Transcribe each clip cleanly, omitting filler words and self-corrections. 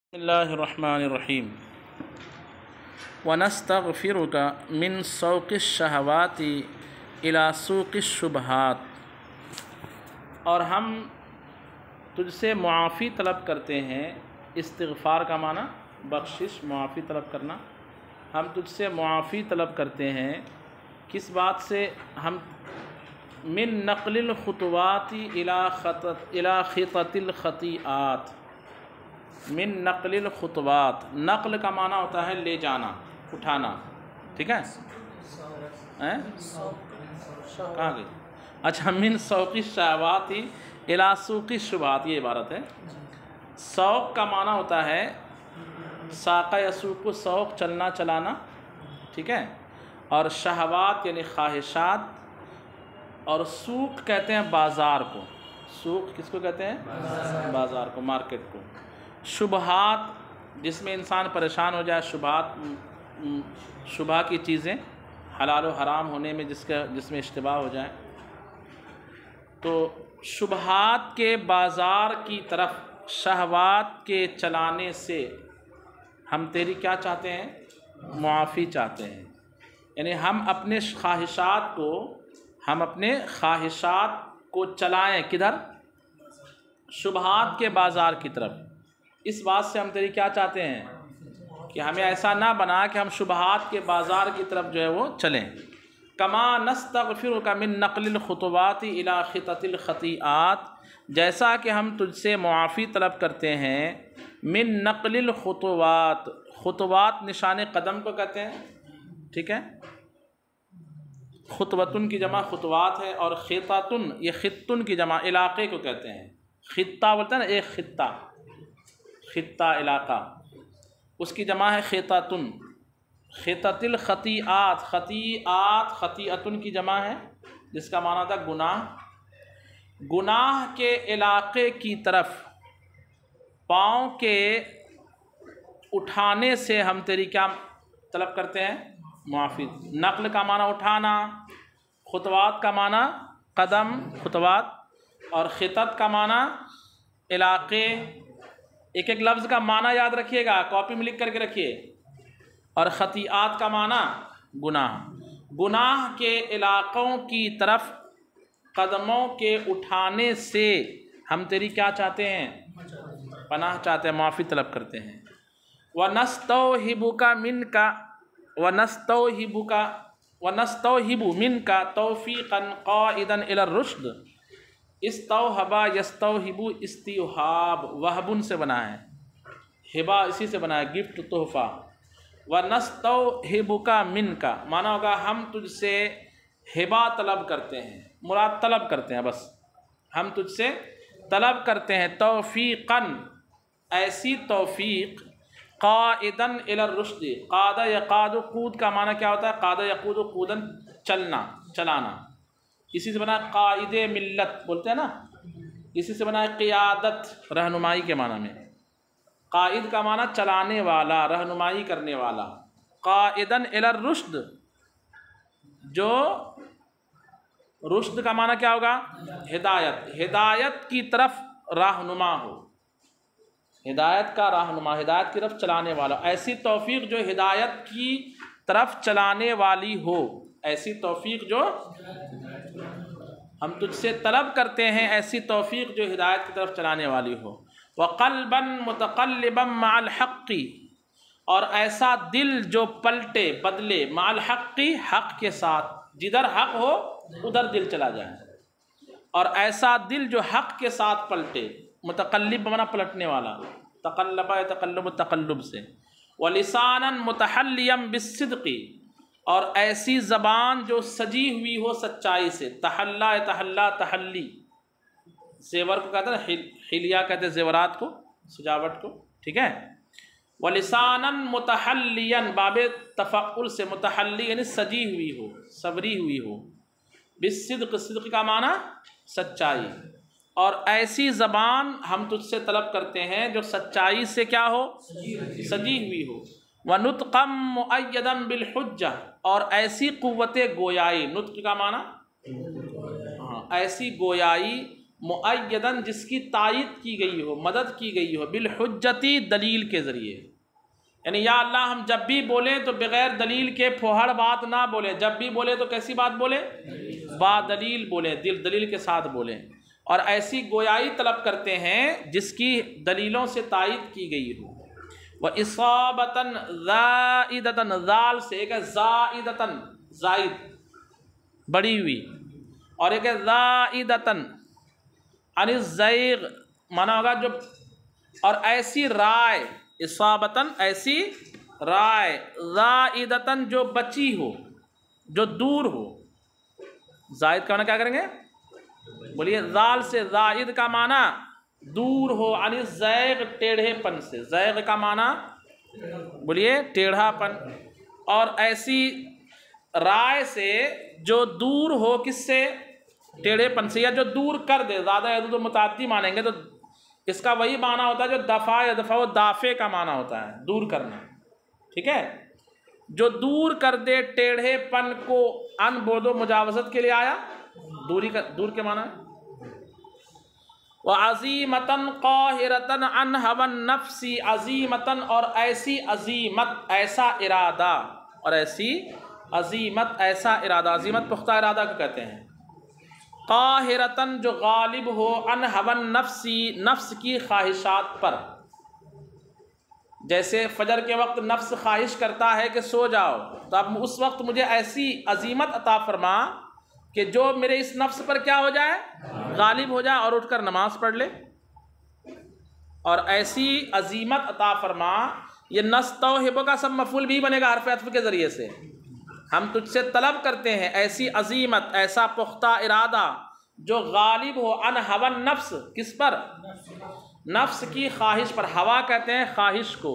بسم اللہ الرحمن الرحیم ونستغفرک من سوق الشہوات الی سوق الشبہات، اور ہم تجھ سے معافی طلب کرتے ہیں۔ استغفار کا معنی بخشش، معافی طلب کرنا۔ ہم تجھ سے معافی طلب کرتے ہیں کس بات سے؟ ہم من نقل الخطوات الی خطط الخطیئات، من نقل الخطوات، نقل کا معنی ہوتا ہے لے جانا، اٹھانا، ٹھیک ہے؟ کہاں گئی؟ اچھا، من سوق الشہوات الی سوق الشبہات، یہ عبارت ہے۔ سوق کا معنی ہوتا ہے ساق یسوق، سوق چلنا چلانا، ٹھیک ہے؟ اور شہوات یعنی خواہشات، اور سوق کہتے ہیں بازار کو۔ سوق کس کو کہتے ہیں؟ بازار کو، مارکیٹ کو۔ شبہات جس میں انسان پریشان ہو جائے، شبہات شبہ کی چیزیں، حلال و حرام ہونے میں جس میں اشتباہ ہو جائے، تو شبہات کے بازار کی طرف شہوات کے چلانے سے ہم تیری کیا چاہتے ہیں؟ معافی چاہتے ہیں۔ یعنی ہم اپنے خواہشات کو چلائیں کدھر؟ شبہات کے بازار کی طرف۔ اس بات سے ہم تیری کیا چاہتے ہیں کہ ہمیں ایسا نہ بنا کہ ہم شبہات کے بازار کی طرف جو ہے وہ چلیں۔ کما نستغفرک من نقل الخطوات الی خطط الخطیئات، جیسا کہ ہم تجھ سے معافی طلب کرتے ہیں من نقل الخطوات، خطوات نشان قدم کو کہتے ہیں، ٹھیک ہے؟ خطوتن کی جمع خطوات ہے، اور خطتن یہ خطن کی جمع علاقے کو کہتے ہیں۔ خطہ بولتے ہیں نا، ایک خطہ، خطہ علاقہ، اس کی جمع ہے خطتن۔ خطط الخطیئات، خطیئات خطیئتن کی جمع ہے، جس کا معنی تھا گناہ۔ گناہ کے علاقے کی طرف پاؤں کے اٹھانے سے ہم تیری کیا طلب کرتے ہیں؟ معافی۔ نقل کا معنی اٹھانا، خطوات کا معنی قدم، خطوات، اور خطت کا معنی علاقے۔ ایک ایک لفظ کا معنی یاد رکھیے گا، کاپی میں لکھ کر کے رکھیے۔ اور خطیئات کا معنی گناہ۔ گناہ کے علاقوں کی طرف قدموں کے اٹھانے سے ہم تیری کیا چاہتے ہیں؟ پناہ چاہتے ہیں، معافی طلب کرتے ہیں۔ وَنَسْتَوْهِبُكَ مِنْكَ وَنَسْتَوْهِبُ مِنْكَ تَوْفِيقًا قَائِدًا إِلَى الرُّشْدِ۔ استوہبا یستوہبو، استیوہاب وہبن سے بنا ہے، ہبا اسی سے بنا ہے، گفٹ، تحفہ۔ وَنَسْتَوْهِبُكَ مِنْكَ مانا ہوگا ہم تجھ سے ہبا طلب کرتے ہیں، مراد طلب کرتے ہیں، بس ہم تجھ سے طلب کرتے ہیں توفیقاً، ایسی توفیق، قائداً الی الرشد، قاد یقاد، قود کا معنی کیا ہوتا ہے؟ قاد یقود قوداً، چلنا، چلانا، اسی سے بنا ہے قائد ملت، بولتے ہیں نا، اسی سے بنا ہے قیادت، رہنمائی کے معنی میں۔ قائد کا معنی چلانے والا، رہنمائی کرنے والا۔ قائداً الی الرشد، جو رشد کا معنی کیا ہوگا؟ ہدایت، ہدایت کی طرف راہنما ہو، ہدایت کا راہنما، ہدایت کی طرف چلانے والا۔ ایسی توفیق جو ہدایت کی طرف چلانے والی ہو، ایسی توفیق جو ہم تجھ سے طلب کرتے ہیں، ایسی توفیق جو ہدایت کی طرف چلانے والی ہو۔ وَقَلْبًا مُتَقَلِّبًا مَعَ الْحَقِّ، اور ایسا دل جو پلٹے، بدلے، مع الحق، حق کے ساتھ، جدھر حق ہو ادھر دل چلا جائے، اور ایسا دل جو حق کے ساتھ پلٹے۔ متقلب بمانا پلٹنے والا، تقلب تقلب تقلب سے۔ وَلِسَانًا مُتَحَلِّيًا بِالصِّدْقِ، اور ایسی زبان جو سجی ہوئی ہو سچائی سے۔ تحلا تحلا، تحلی، زیور کو کہتے ہیں، حلیہ کہتے ہیں زیورات کو، سجاوٹ کو، ٹھیک ہے؟ وَلِسَانًا مُتَحَلِّيًا، باب تفعل سے، متحلی یعنی سجی ہوئی ہو، سوری ہوئی ہو۔ بالصدق، صدق کا معنی سچائی، اور ایسی زبان ہم تجھ سے طلب کرتے ہیں جو سچائی سے کیا ہو؟ سجی ہوئی ہو۔ وَنُطْقًا مُؤَيَّدًا بِالْحُجَّةِ، اور ایسی قوت گویائی، نطق کا معنی ہاں، ایسی گویائی مؤیدن جس کی تائید کی گئی ہو، مدد کی گئی ہو، بالحجتی دلیل کے ذریعے، یعنی یا اللہ ہم جب بھی بولیں تو بغیر دلیل کے پھوہڑ بات نہ بولیں، جب بھی بولیں تو کیسی بات بولیں؟ با دلیل بولیں، دلیل کے ساتھ بولیں، اور ایسی گویائی طلب کرتے ہیں جس کی دلیلوں سے تائید کی گئی ہو۔ وَإِصَابَةً زَائِدَةً، زال سے ایک ہے زائدتاً زائد بڑی ہوئی، اور ایک ہے زائدتاً عن الزیغ مانا ہوگا جو، اور ایسی رائے، اصابتاً ایسی رائے، زائدتاً جو بچی ہو، جو دور ہو۔ زائد کا معنی کیا کریں گے؟ بولیے، زال سے زائد کا معنی دور ہو، عن الزیغ ٹیڑھے پن سے، زیغ کا معنی بولیے ٹیڑھا پن، اور ایسی رائے سے جو دور ہو، کس سے؟ ٹیڑھے پن سے، یا جو دور کر دے، زیادہ یا تو متعدی مانیں گے تو اس کا وہی معنی ہوتا ہے جو دفع یا دفع و دافع کا معنی ہوتا ہے، دور کرنا، ٹھیک ہے؟ جو دور کر دے ٹیڑھے پن کو، ان بود و مجاوزت کے لیے آیا، دوری کا، دور کے معنی ہے۔ وَعَزِیمَةً قَاہِرَةً عَنْ هَوَى النَّفْسِ، عزیمتاً اور ایسی عزیمت، ایسا ارادہ، اور ایسی عزیمت، ایسا ارادہ، عزیمت پختہ ارادہ کو کہتے ہیں۔ قاہرتاً جو غالب ہو، عن هوى النفس نفس کی خواہشات پر، جیسے فجر کے وقت نفس خواہش کرتا ہے کہ سو جاؤ، تو اب اس وقت مجھے ایسی عزیمت عطا فرما کہ جو میرے اس نفس پر کیا ہو جائے؟ غالب ہو جائے، اور اٹھ کر نماز پڑھ لے، اور ایسی عزیمت عطا فرما۔ یہ نستوہب کا سب مفعول بھی بنے گا حرف عطف کے ذریعے سے، ہم تجھ سے طلب کرتے ہیں ایسی عزیمت، ایسا پختہ ارادہ جو غالب ہو، عن هوى النفس، کس پر؟ نفس کی خواہش پر، ہوا کہتے ہیں خواہش کو۔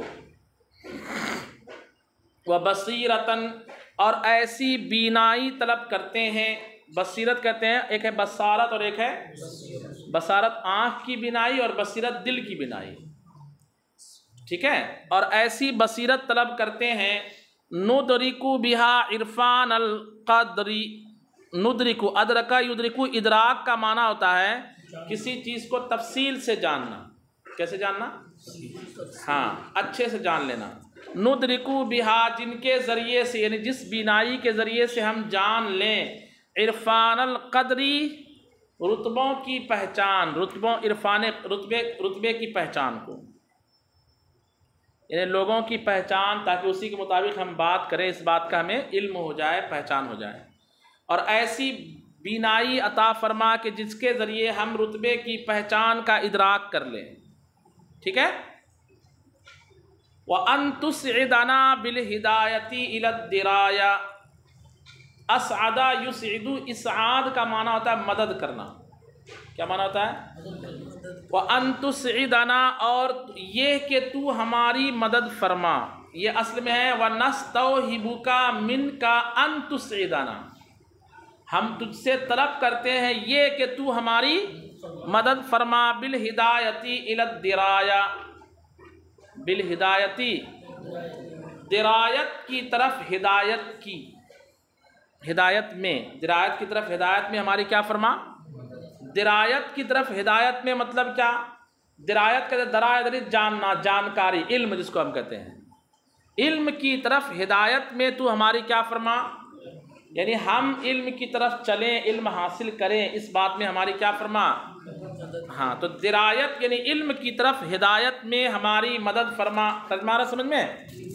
وبصیرتاً اور ایسی بینائی طلب کرتے ہیں، بصیرت کہتے ہیں، ایک ہے بصارت اور ایک ہے بصارت، آنکھ کی بینائی، اور بصیرت دل کی بینائی، ٹھیک ہے؟ اور ایسی بصیرت طلب کرتے ہیں، ندرکو بہا عرفان القدری، ندرکو، ادرکا یدرکو، ادراک کا معنی ہوتا ہے کسی چیز کو تفصیل سے جاننا۔ کیسے جاننا؟ ہاں، اچھے سے جان لینا۔ ندرکو بہا، جن کے ذریعے سے، یعنی جس بینائی کے ذریعے سے ہم جان لیں، عرفان القدری، رتبوں کی پہچان، رتبوں، عرفان، رتبے کی پہچان کو، یعنی لوگوں کی پہچان، تاکہ اسی کے مطابق ہم بات کریں، اس بات کا ہمیں علم ہو جائے، پہچان ہو جائے، اور ایسی بینائی عطا فرما کہ جس کے ذریعے ہم رتبے کی پہچان کا ادراک کر لیں، ٹھیک ہے؟ وَأَن تُسْعِدَنَا بِالْهِدَایَةِ إِلَى الدِّرَایَةِ، اسعد یسعد، اسعاد کا معنی ہوتا ہے مدد کرنا۔ کیا معنی ہوتا ہے؟ وَأَن تُسْعِدَنَا، اور یہ کہ تو ہماری مدد فرما، یہ اصل میں ہے وَنَسْتَوْهِبُكَ مِنْكَ أَن تُسْعِدَنَا، ہم تجھ سے طلب کرتے ہیں یہ کہ تو ہماری مدد فرما، بالہدایتی الی الدرایہ، بالہدایتی درایت کی طرف، ہدایت کی، ہدایت میں، درایت کی طرف، ہدایت میں ہماری کیا فرما؟ درایت کی طرف، ہدایت میں مطلب کیا؟ درایت کہتے ہیں درایت، جاننا، جانکاری، علم جس کو ہم کہتے ہیں، علم کی طرف ہدایت میں تو ہماری کیا فرما؟ یعنی ہم علم کی طرف چلیں، علم حاصل کریں، اس بات میں ہماری کیا فرما؟ ہاں، تو درایت یعنی علم کی طرف، ہدایت میں ہماری مدد فرما۔ ترجمہ سمجھ میں؟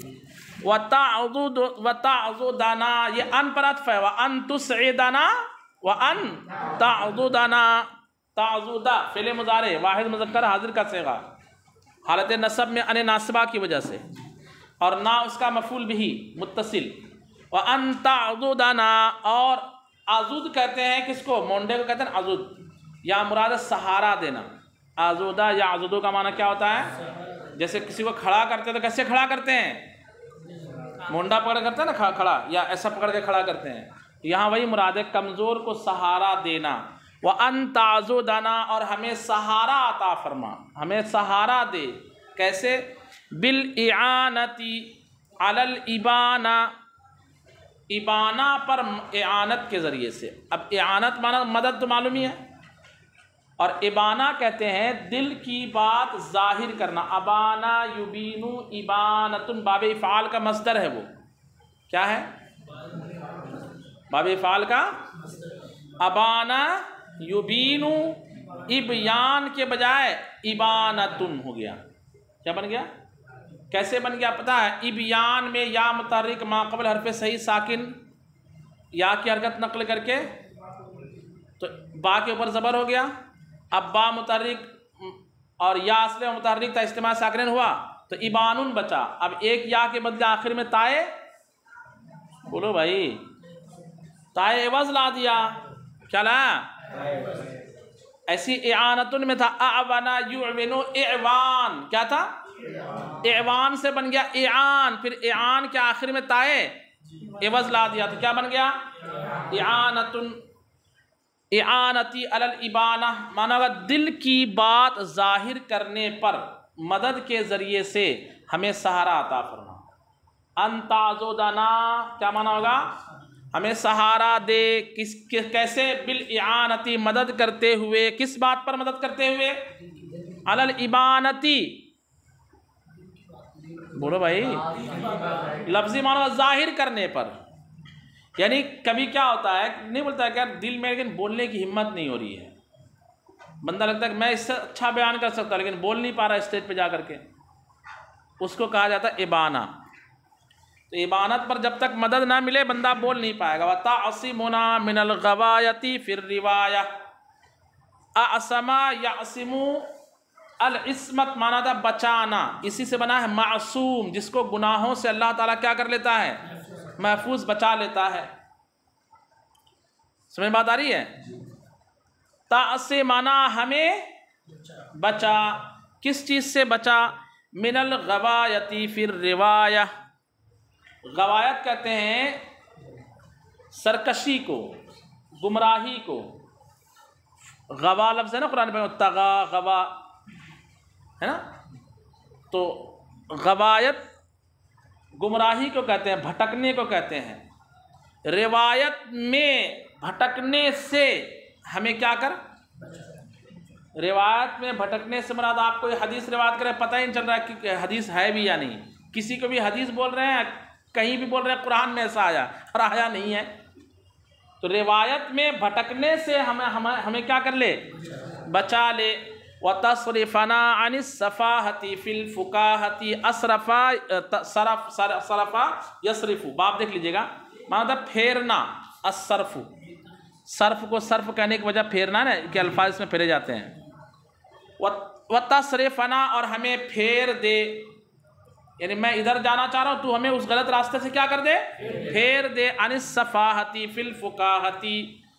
وَتَعْضُدَنَا، یہ ان پر عطف ہے، وَأَن تُسْعِدَنَا وَأَن تَعْضُدَنَا، تعضد فعل مضارع واحد مذکر حاضر کا صیغہ، حالت نصب میں ان ناصبہ کی وجہ سے، اور نا اس کا مفعول بھی متصل۔ وَأَن تَعْضُدَنَا، اور عضد کہتے ہیں کس کو؟ مونڈے کو کہتے ہیں عضد، یا مراد سہارا دینا۔ عضدہ یا عضدو کا معنی کیا ہوتا ہے؟ جیسے کسی کو کھڑا کرتے ہیں تو کیسے کھڑا کرتے ہیں؟ مونڈا پکڑ کرتے ہیں نا کھڑا، یا ایسا پکڑ کے کھڑا کرتے ہیں، یہاں وہی مراد ہے، کمزور کو سہارا دینا۔ وَأَن تَعْضُدَنَا، اور ہمیں سہارا عطا فرما، ہمیں سہارا دے، کیسے؟ بِالْإِعَانَةِ عَلَى الْإِبَانَةِ، ابانہ پر اعانت کے ذریعے سے۔ اب اعانت معنی مدد تو معلوم ہی ہے، اور ابانا کہتے ہیں دل کی بات ظاہر کرنا. ابانا یبینو ابانتن باب افعال کا مصدر ہے. وہ کیا ہے؟ باب افعال کا ابانا یبینو، ابیان کے بجائے ابانتن ہو گیا. کیا بن گیا؟ کیسے بن گیا پتہ ہے؟ ابیان میں یا متحرک ما قبل حرف صحیح ساکن یا کی حرکت نقل کر کے تو با کے اوپر زبر ہو گیا. اب با متحرک اور یا اصل میں متحرک تھا، اجتماع ساکنین ہوا تو ابانن بچا. اب ایک یا کے بدلے آخر میں تائے، بولو بھائی، تائے عوض لا دیا. کیا لایا؟ ایسی اعانتن میں تھا اعوانا یعونو اعوان، کیا تھا؟ اعوان سے بن گیا اعان، پھر اعان کے آخر میں تائے عوض لا دیا تو کیا بن گیا؟ اعانتن. اعانتی علی الابانہ مانا ہوگا دل کی بات ظاہر کرنے پر مدد کے ذریعے سے ہمیں سہارا عطا فرما. انت عضدنا کیا مانا ہوگا؟ ہمیں سہارا دے. کیسے؟ بالاعانتی مدد کرتے ہوئے. کس بات پر مدد کرتے ہوئے؟ علی الابانتی، بولو بھائی، لفظی معنی ظاہر کرنے پر. یعنی کبھی کیا ہوتا ہے، نہیں بولتا ہے کہ دل میں لیکن بولنے کی ہمت نہیں ہو رہی ہے. بندہ لگتا ہے کہ میں اس سے اچھا بیان کر سکتا لیکن بول نہیں پا رہا اسٹیج پہ جا کر کے. اس کو کہا جاتا ہے ابانہ. تو ابانت پر جب تک مدد نہ ملے بندہ بول نہیں پائے گا. وَتَعْصِمُنَا مِنَ الْغَوَایَةِ فِي الرِّوَایَةِ. اعصما یعصم، العصمت مانا تھا بچانا، اسی سے بنا ہے معصوم، جس کو گناہوں سے اللہ تعالیٰ کیا کر لیتا ہے؟ محفوظ بچا لیتا ہے. سمجھ بات آ رہی ہے؟ تعصی مانا ہمیں بچا. کس چیز سے بچا؟ من الغوایتی فی الروایہ. غوایت کہتے ہیں سرکشی کو، گمراہی کو. غوا لفظ ہے نا قرآن میں، تغا غوا ہے نا. تو غوایت گمراہی کو کہتے ہیں، بھٹکنے کو کہتے ہیں. روایت میں بھٹکنے سے ہمیں کیا کر؟ روایت میں بھٹکنے سے مراد آپ کوئی حدیث روایت کرے پتہ ہی نہیں چل رہا ہے کہ حدیث ہے بھی یا نہیں. کسی کو بھی حدیث بول رہے ہیں، کہیں بھی بول رہے ہیں قرآن میں ایسا آیا اور آیا نہیں ہے. تو روایت میں بھٹکنے سے ہمیں کیا کر لے؟ بچا لے. وَتَصْرِفَنَا عَنِ السَّفَاهَةِ فِي الْفُقَاهَةِ صَرَفَ يَصْرِفُ. باب دیکھ لیجئے گا، مانا تھا پھیرنا. الصرف، صرف کو صرف کہنے کی وجہ پھیرنا نا کہ الفاظ اس میں پھیرے جاتے ہیں. وَتَصْرِفَنَا اور ہمیں پھیر دے. یعنی میں ادھر جانا چاہ رہا ہوں تو ہمیں اس غلط راستے سے کیا کر دے؟ پھیر دے. عن السفاہتی فی الفقاہتی،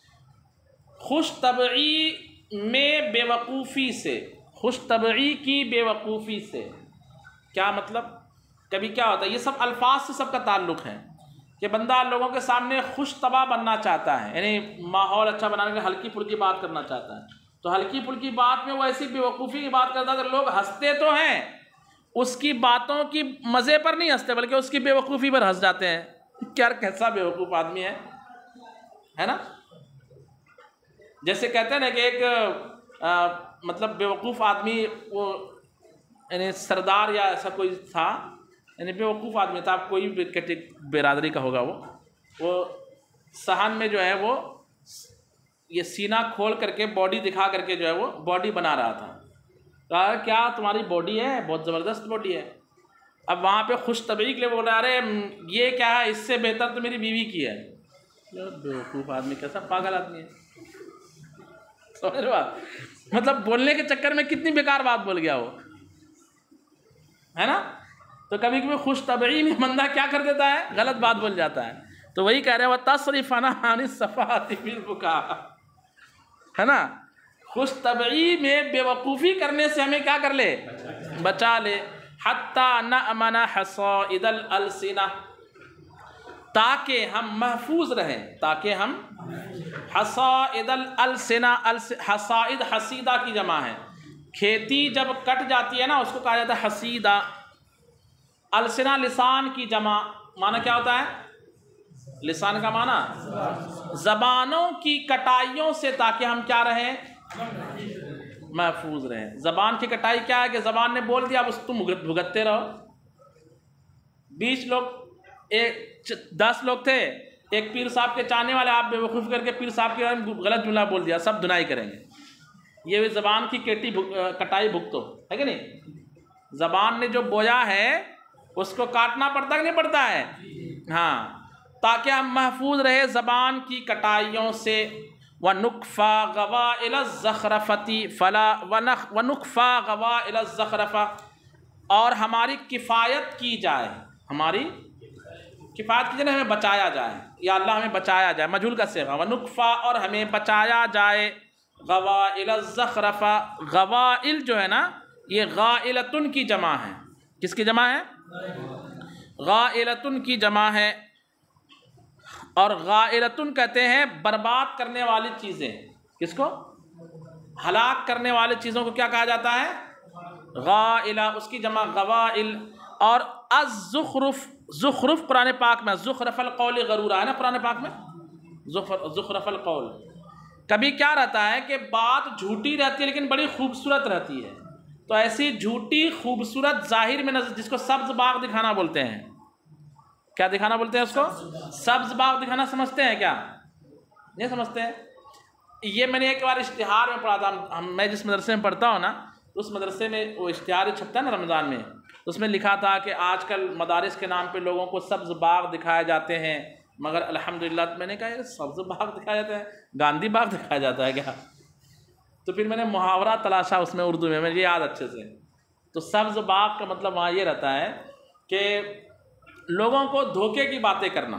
خوش طبعی میں بے وقوفی سے. خوش طبعی کی بے وقوفی سے کیا مطلب؟ کبھی کیا ہوتا ہے، یہ سب الفاظ سے سب کا تعلق ہے کہ بندہ لوگوں کے سامنے خوش طبع بننا چاہتا ہے، یعنی ماحول اچھا بنانے کے ہلکی پھلکی بات کرنا چاہتا ہے. تو ہلکی پھلکی بات میں وہ ایسی بے وقوفی کی بات کرتا ہے کہ لوگ ہنستے تو ہیں، اس کی باتوں کی مزے پر نہیں ہنستے بلکہ اس کی بے وقوفی پر ہنس جاتے ہیں. کیا کیسا بے وقوف آدمی ہے نا. جیسے کہتے ہیں نا کہ ایک مطلب بے وقوف آدمی، وہ یعنی سردار یا ایسا کوئی تھا، یعنی بے وقوف آدمی تھا، کوئی بھی برادری کا ہوگا. وہ صحن میں جو ہے وہ یہ سینہ کھول کر کے باڈی دکھا کر کے جو ہے وہ باڈی بنا رہا تھا. کہا کیا تمہاری باڈی ہے؟ بہت زبردست باڈی ہے. اب وہاں پہ خوش طبعی کے لیے بول رہا ہے ارے یہ کیا ہے، اس سے بہتر تو میری بیوی کی ہے. بیوقوف آدمی، کیسا پاگل آدمی ہے. سمجھ رہے بات؟ مطلب بولنے کے چکر میں کتنی بیکار بات بول گیا وہ، ہے نا. تو کبھی کبھی خوش طبعی میں بندہ کیا کر دیتا ہے؟ غلط بات بول جاتا ہے. تو وہی کہہ رہے ہیں وَتَصْرِفَنَا عَنِ السَّفَاهَةِ فِي الْفُقَاهَةِ، ہے نا. خوش طبعی میں بے وقوفی کرنے سے ہمیں کیا کر لے؟ بچا لے. حَتَّى نَأْمَنَ حَصَائِدَ الْأَلْسِنَةِ، تاکہ ہم محفوظ رہیں، تاکہ ہم حَصَائِدَ الْأَلْسِنَةِ. حصائد حسیدہ کی جمع ہے. کھیتی جب کٹ جاتی ہے نا اس کو کہا جاتا ہے حسیدہ. السنہ لسان کی جمع. معنی کیا ہوتا ہے؟ لسان کا معنی زبانوں کی کٹائیوں سے تاکہ ہم کیا رہیں؟ محفوظ رہیں۔ زبان کی کٹائی کیا ہے کہ زبان نے بول دیا اب اس تم بھگتتے رہو۔ 20 لوگ 10 لوگ تھے، ایک پیر صاحب کے چاہنے والے آپ بیوقوف کر کے پیر صاحب کے بارے میں غلط جملہ بول دیا، سب دنائی کریں گے۔ یہ بھی زبان کی کٹائی بھگتو ہے کہ نہیں؟ زبان نے جو بویا ہے اس کو کاٹنا پڑتا کہ نہیں پڑتا ہے؟ ہاں، تاکہ ہم محفوظ رہے زبان کی کٹائیوں سے۔ وَنُكْفَى غَوَائِلَ الزَّخْرَفَةِ فَلَا وَنُكْفَى غَوَائِلَ الزَّخْرَفَةِ، اور ہماری کفایت کی جائے، ہماری کفایت کی جائے، ہمیں بچایا جائے، یا اللہ ہمیں بچایا جائے، مجہول کا صیغہ، وَنُكْفَى، اور ہمیں بچایا جائے، غوائل الزخرفہ، غوائل جو ہے نا یہ غائلتن کی جمع ہے۔ کس کی جمع ہے؟ غائلتن کی جمع ہے، اور غائلتن کہتے ہیں برباد کرنے والی چیزیں۔ کس کو؟ ہلاک کرنے والی چیزوں کو کیا کہا جاتا ہے؟ غائلہ، اس کی جمع غوائل۔ اور الزخرف، زخرف قرآن پاک میں زخرف القول غرورہ ہے نا قرآن پاک میں، زخرف القول۔ کبھی کیا رہتا ہے کہ بات جھوٹی رہتی ہے لیکن بڑی خوبصورت رہتی ہے، تو ایسی جھوٹی خوبصورت ظاہر میں نظر، جس کو سبز باغ دکھانا بولتے ہیں۔ کیا دکھانا بولتے ہیں اس کو؟ سبز باغ دکھانا، سمجھتے ہیں کیا؟ نہیں سمجھتے ہیں؟ یہ میں نے ایک بار اشتہار میں پڑھا تھا، میں جس مدرسے میں پڑھتا ہوں نا، اس مدرسے میں وہ اشتہار چھپتا ہے نا رمضان میں، اس میں لکھا تھا کہ آج کل مدارس کے نام پہ لوگوں کو سبز باغ دکھائے جاتے ہیں، مگر الحمدللہ میں نے کہا یہ سبز باغ دکھایا جاتا ہے، گاندھی باغ دکھایا جاتا ہے کیا؟ تو پھر میں نے محاورہ تلاشا اس میں اردو میں، مجھے یاد اچھے سے۔ تو سبز باغ کا مطلب وہاں یہ رہتا ہے کہ لوگوں کو دھوکے کی باتیں کرنا۔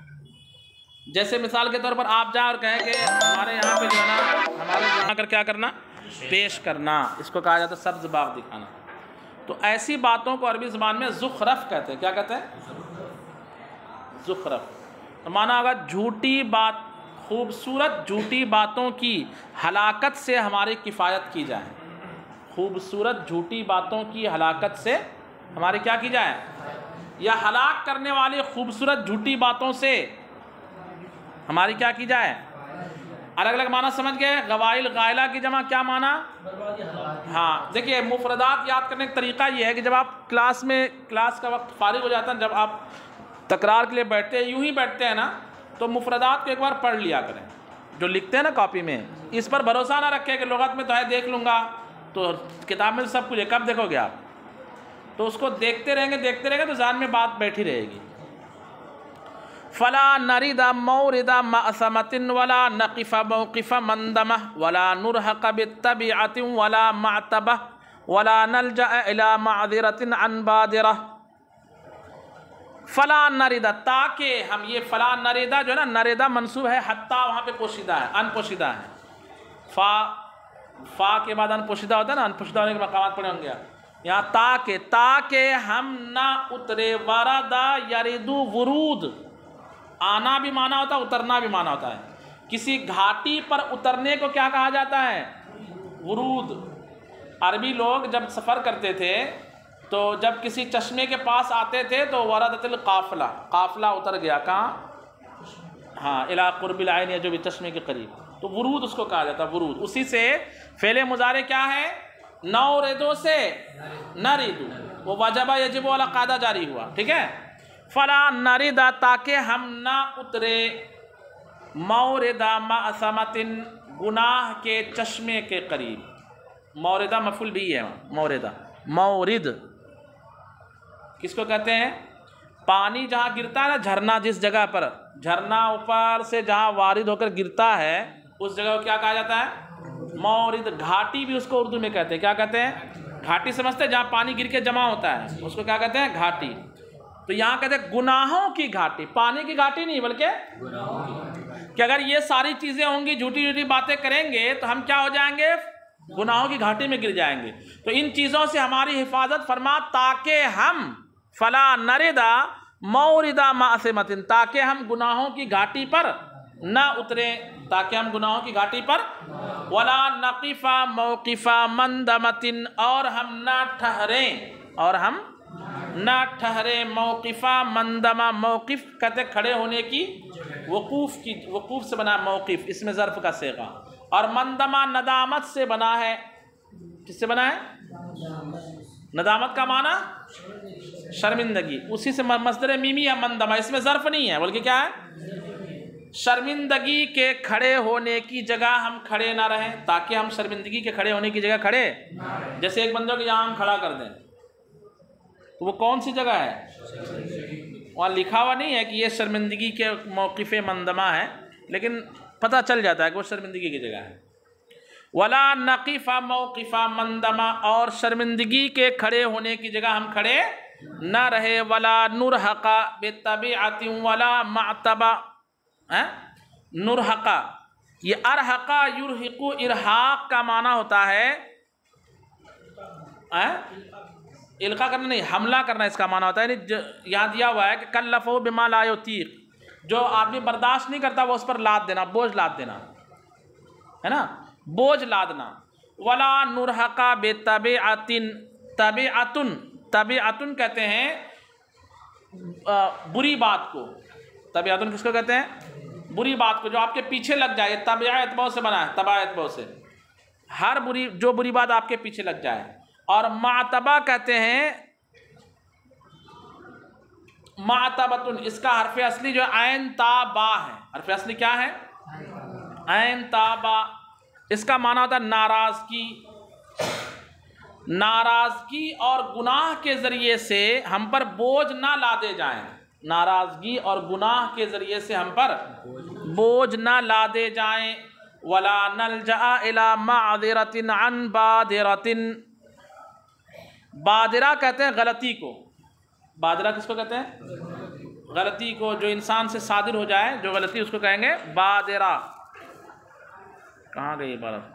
جیسے مثال کے طور پر آپ جائیں اور کہیں کہ ہمارے یہاں پہ جو ہے نا، ہمارے یہاں کر کیا کرنا؟ پیش کرنا، اس کو کہا جاتا ہے سبز باغ دکھانا۔ تو ایسی باتوں کو عربی زبان میں زخرف کہتے ہیں۔ کیا کہتے ہیں؟ زخرف مانا ہوگا جھوٹی بات، خوبصورت جھوٹی باتوں کی ہلاکت سے ہماری کفایت کی جائے۔ خوبصورت جھوٹی باتوں کی ہلاکت سے ہماری کیا کی جائے؟ یا ہلاک کرنے والی خوبصورت جھوٹی باتوں سے ہماری کیا کی جائے؟ الگ الگ معنی سمجھ گئے؟ غوائل غائلہ کی جمع کیا معنی؟ ہاں دیکھیے، مفردات یاد کرنے کا طریقہ یہ ہے کہ جب آپ کلاس کا وقت فارغ ہو جاتا ہے، جب آپ تکرار کے لیے بیٹھتے ہیں، یوں ہی بیٹھتے ہیں نا، تو مفردات کو ایک بار پڑھ لیا کریں جو لکھتے ہیں نا کاپی میں۔ اس پر بھروسہ نہ رکھیں کہ لغت میں تو ہے دیکھ لوں گا، تو کتاب میں سب کچھ ہے، کب دیکھو گے آپ؟ تو اس کو دیکھتے رہیں گے تو ذہن میں بات بیٹھی رہے گی۔ فلا نرد مورد معصمۃ ولا نقف موقف مندمہ ولا نرحق بالطبیعۃ ولا معتبہ ولا نلجأ الى معذرۃ عن بادرہ۔ فلا نرد، تاکہ ہم، یہ فلا نردہ جو ہے نا، نردہ منصوب ہے، حتیٰ وہاں پہ پوشیدہ ہے، ان پوشیدہ ہے۔ فا کے بعد ان پوشیدہ ہوتا ہے نا، ان پوشیدہ ہونے کے مقامات پڑے ہوں گے یہاں، تاکہ ہم نہ اترے۔ وردہ یردو، ورود، آنا بھی مانا ہوتا ہے، اترنا بھی مانا ہوتا ہے۔ کسی گھاٹی پر اترنے کو کیا کہا جاتا ہے؟ ورود۔ عربی لوگ جب سفر کرتے تھے تو جب کسی چشمے کے پاس آتے تھے تو وردت القافلہ، قافلہ اتر گیا، کہاں؟ ہاں، الی قرب العین، یا جو بھی چشمے کے قریب، تو ورود اس کو کہا جاتا ہے، ورود۔ اسی سے فعل مضارع کیا ہے؟ نوردو سے نریدو، وہ وجبہ یجب والا قاعدہ جاری ہوا، ٹھیک ہے؟ فلا نرد، تاکہ ہم نہ اترے، مورد معصمۃ، گناہ کے چشمے کے قریب۔ موردہ مفعول بھی ہے، موردہ، مورد کس کو کہتے ہیں؟ پانی جہاں گرتا ہے نا، جھرنا، جس جگہ پر جھرنا اوپر سے جہاں وارد ہو کر گرتا ہے، اس جگہ کو کیا کہا جاتا ہے؟ مورد۔ گھاٹی بھی اس کو اردو میں کہتے ہیں، کیا کہتے ہیں؟ گھاٹی سمجھتے ہیں؟ جہاں پانی گر کے جمع ہوتا ہے اس کو کیا کہتے ہیں؟ گھاٹی۔ تو یہاں کہتے ہیں گناہوں کی گھاٹی، پانی کی گھاٹی نہیں بلکہ کہ اگر یہ ساری چیزیں ہوں گی، جھوٹی جھوٹی باتیں کریں گے تو ہم کیا ہو جائیں گے؟ گناہوں کی گھاٹی میں گر جائیں گے۔ تو ان چیزوں سے ہماری حفاظت فرما، تاکہ ہم فلا نرد مورد معصمۃ، تاکہ ہم گناہوں کی گھاٹی پر نہ اتریں، تاکہ ہم گناہوں کی گھاٹی پر، ولا نقف موقف مندمۃ، اور ہم نہ ٹھہریں، موقف مندمہ، موقف کہتے کھڑے ہونے کی، وقوف سے بنا موقف، اس میں ظرف کا صیغہ، اور مندمہ ندامت سے بنا ہے، کس سے بنا ہے؟ ندامت کا معنی شرمندگی، اسی سے مصدر میمی ہے مندمہ، اس میں ظرف نہیں ہے بلکہ کیا ہے؟ شرمندگی کے کھڑے ہونے کی جگہ ہم کھڑے نہ رہیں، تاکہ ہم شرمندگی کے کھڑے ہونے کی جگہ کھڑے، جیسے ایک بندے کو یہاں ہم کھڑا کر دیں تو وہ کون سی جگہ ہے؟ وہاں لکھا ہوا نہیں ہے کہ یہ شرمندگی کے موقف مندمہ ہے، لیکن پتہ چل جاتا ہے کہ وہ شرمندگی کی جگہ ہے۔ ولا نقف موقف مندمہ، اور شرمندگی کے کھڑے ہونے کی جگہ ہم کھڑے نہ رہے۔ ولا نرحق بطبیعۃ ولا معتبہ، نرحق، یہ ارحق یرحق، ارحاق کا معنی ہوتا ہے القاء کرنا نہیں، حملہ کرنا اس کا معنی ہوتا ہے۔ یہاں دیا ہوا ہے کہ کلفہ بما لا یطیق، جو آدمی برداشت نہیں کرتا وہ اس پر لاد دینا، بوجھ لاد دینا ہے نا، بوجھ لادنا۔ ولا نرحق بطبیعۃ، طبیعۃ، طبیعۃ کہتے ہیں بری بات کو، طبیعۃ کس کو کہتے ہیں؟ بری بات کو، جو آپ کے پیچھے لگ جائے، طبیعہ اتباع سے بنا ہے، طبیعہ اتباع سے، ہر بری، جو بری بات آپ کے پیچھے لگ جائے۔ اور معتبہ کہتے ہیں، معتبۃ، اس کا حرف اصلی جو عین تا با ہے، حرف اصلی کیا ہے؟ عین تا با، اس کا معنی ہوتا ہے ناراضگی۔ ناراضگی اور گناہ کے ذریعے سے ہم پر بوجھ نہ لادے جائیں، ناراضگی اور گناہ کے ذریعے سے ہم پر بوجھ نہ لادے جائیں۔ ولا نلجأ الی معذرۃ عن بادرۃ، بادرہ کہتے ہیں غلطی کو، بادرہ کس کو کہتے ہیں؟ غلطی کو، جو انسان سے صادر ہو جائے جو غلطی، اس کو کہیں گے بادرہ۔ کہاں گئی عبارت؟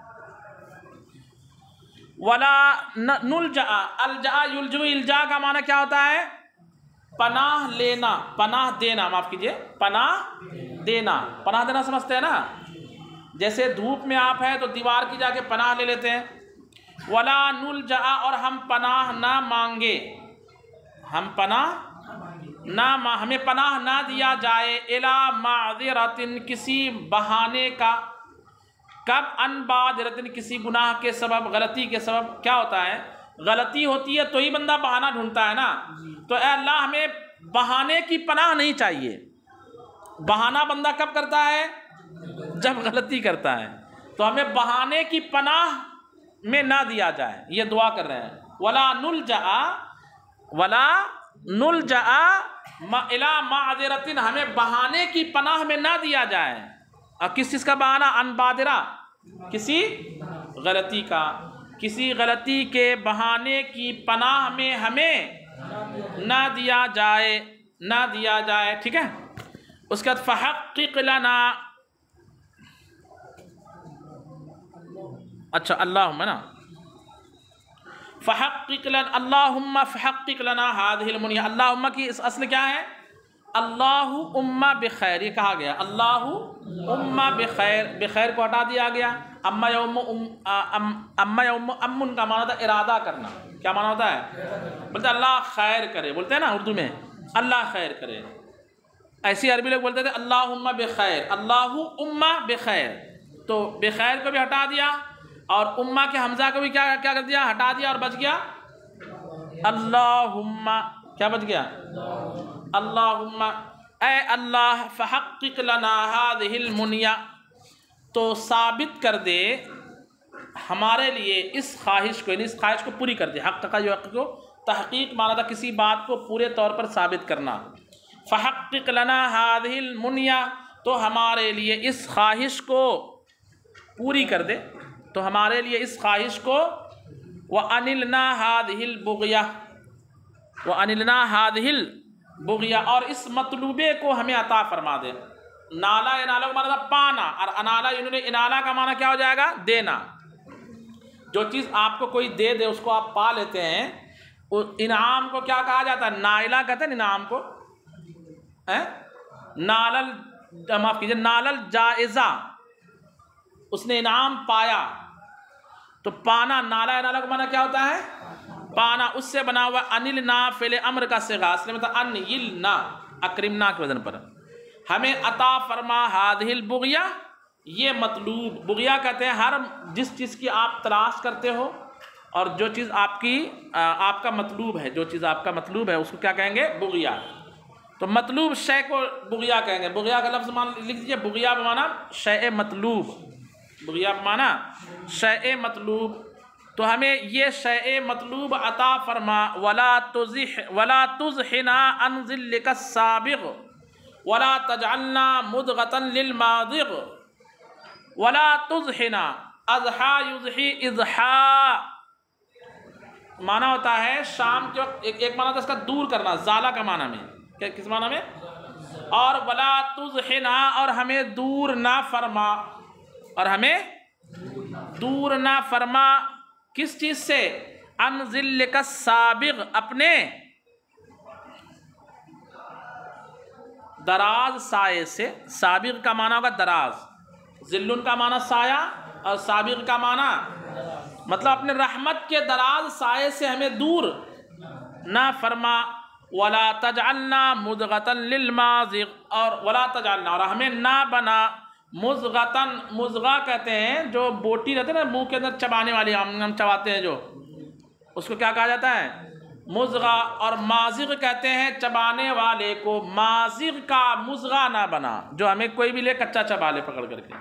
ولا نلجأ، الجأ یلجؤ، الجا کا معنی کیا ہوتا ہے؟ پناہ لینا، پناہ دینا، معاف کیجئے، پناہ دینا، پناہ دینا سمجھتے ہیں نا، جیسے دھوپ میں آپ ہیں تو دیوار کی جا کے پناہ لے لیتے ہیں۔ ولا نلجأ، اور ہم پناہ نہ مانگے، ہم پناہ نہ، ہمیں پناہ نہ دیا جائے، الی معذرۃ، کسی بہانے کا، کب؟ ان بادرۃ، کسی گناہ کے سبب، غلطی کے سبب۔ کیا ہوتا ہے؟ غلطی ہوتی ہے تو ہی بندہ بہانہ ڈھونڈتا ہے نا، تو اے اللہ ہمیں بہانے کی پناہ نہیں چاہیے۔ بہانہ بندہ کب کرتا ہے؟ جب غلطی کرتا ہے، تو ہمیں بہانے کی پناہ میں نہ دیا جائے، یہ دعا کر رہے ہیں۔ ولا نلجأ، ولا نلجأ الی معذرۃ، ہمیں بہانے کی پناہ میں نہ دیا جائے۔ اور کس چیز کا بہانہ؟ ان بادرہ، کسی غلطی کا، کسی غلطی کے بہانے کی پناہ میں ہمیں نہ دیا جائے، نہ دیا جائے، ٹھیک ہے۔ اس کے بعد فحقق لنا، اچھا اللہم نا، فحقق لنا، اللہم فحقق لنا هذه المنیہ، اللہم کی اس اصل کیا ہے؟ اللہ بخیر، یہ کہا گیا اللہ بخیر، بخیر کو ہٹا دیا گیا۔ اما یوم، اما یوم، امن کا معنی ہوتا ہے ارادہ کرنا، کیا معنی ہوتا ہے؟ بولتے ہیں اللہ خیر کرے، بولتے ہیں نا اردو میں اللہ خیر کرے، ایسی عربی لوگ بولتے تھے اللہم بخیر، اللہ بخیر، تو بخیر کو بھی ہٹا دیا اور امہ کے حمزہ کو بھی کیا کر دیا؟ ہٹا دیا، اور بچ گیا اللہم، کیا بچ گیا؟ اللہم، اے اللہ فحقق لنا هذه المنیہ، تو ثابت کر دے ہمارے لیے اس خواہش کو، یعنی اس خواہش کو پوری کر دے۔ حق کا جو حق کو تحقیق مانا تھا کسی بات کو پورے طور پر ثابت کرنا۔ فحقق لنا هذه المنیہ، تو ہمارے لیے اس خواہش کو پوری کر دے، تو ہمارے لیے اس خواہش کو، وَأَنِلْنَا هَذِهِ الْبُغْيَةَ، وَأَنِلْنَا هَذِهِ الْبُغْيَةَ، اور اس مطلوبے کو ہمیں عطا فرما دے۔ نالا، انالا کا معنی تھا پانا، اور انالا، انالا کا معنی کیا ہو جائے گا؟ دینا۔ جو چیز آپ کو کوئی دے دے اس کو آپ پا لیتے ہیں، انعام کو کیا کہا جاتا ہے؟ نائلہ کہتے ہیں انعام کو، نالل، معاف کیجیے، نالل جائزہ، اس نے انعام پایا، تو پانا، نالا انالا کا معنی کیا ہوتا ہے؟ پانا، اس سے بنا ہوا انلنا فعل امر کا صیغہ، اصل میں تھا انیلنا، اکرمنا کے وزن پر، ہمیں عطا فرما هذه البغیہ، یہ مطلوب، بغیہ کہتے ہیں ہر جس چیز کی آپ تلاش کرتے ہو، اور جو چیز آپ کا مطلوب ہے، جو چیز آپ کا مطلوب ہے اس کو کیا کہیں گے؟ بغیہ۔ تو مطلوب شے کو بغیہ کہیں گے۔ بغیہ کا لفظ لکھ دیجیے، بغیہ بمعنی شے مطلوب، بغیہ بمعنی شے مطلوب۔ تو ہمیں یہ شے مطلوب عطا فرما، ولا تزحنا عن ذلک السابغ ولا تجعلنا مدغة للماضغ ولا تزحنا، اضحا یضحی اضحا معنی ہوتا ہے شام کے وقت، ایک معنی ہوتا ہے اس کا دور کرنا، زالہ کا معنی میں، کس معنی میں؟ اور ولا تزحنا، اور ہمیں دور نہ فرما، اور ہمیں دور نہ فرما کس چیز سے؟ عن ذلک السابغ، اپنے دراز سائے سے۔ سابغ کا معنی ہوگا دراز، ذلن کا معنی سایہ اور سابغ کا معنی مطلب اپنے رحمت کے دراز سائے سے ہمیں دور نہ فرما۔ ولا تجعلنا مدغة للماضغ، اور ولا تجعلنا، اور ہمیں نہ بنا مزغتن، مزغہ کہتے ہیں جو بوٹی رہتے ہیں نا منہ کے اندر چبانے والی، ہم چباتے ہیں جو، اس کو کیا کہا جاتا ہے؟ مزغہ۔ اور مازغ کہتے ہیں چبانے والے کو۔ مازغ کا مزغہ نہ بنا، جو ہمیں کوئی بھی لے کچا چبا لے پکڑ کر کے،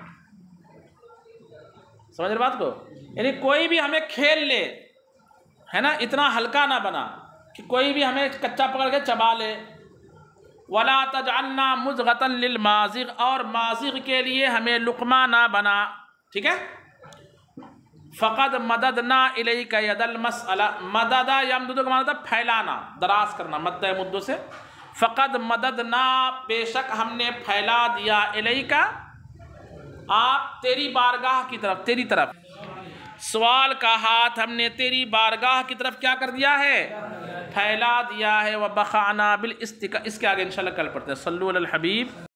سمجھ رہے بات کو؟ یعنی کوئی بھی ہمیں کھیل لے، ہے نا، اتنا ہلکا نہ بنا کہ کوئی بھی ہمیں کچا پکڑ کے چبا لے۔ ولا تجعلنا مزغة للمازغ، اور مازغ کے لیے ہمیں لقمہ نہ بنا، ٹھیک ہے؟ فقد مددنا الیک ید المسئلہ، مدد یمدد کا معنی تھا پھیلانا، دراز کرنا، مد مدو سے۔ فقد مددنا، بے شک ہم نے پھیلا دیا، الیک آپ تیری بارگاہ کی طرف، تیری طرف، سوال کا ہاتھ ہم نے تیری بارگاہ کی طرف کیا کر دیا ہے؟ پھیلا دیا ہے۔ وبخعنا بالاستقاء، اس کے آگے انشاءاللہ کل پڑھتے ہیں۔ صلو علی الحبیب۔